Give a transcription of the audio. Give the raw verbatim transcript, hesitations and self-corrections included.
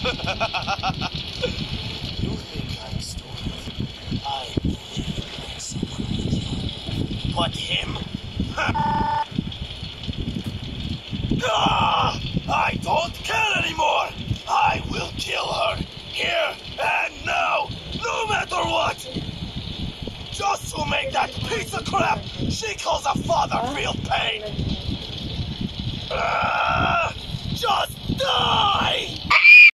You think I'm stupid? I believe in someone like you. But him? Ah, I don't care anymore! I will kill her, here and now, no matter what! Just to make that piece of crap she calls a father feel pain! Ah, just die!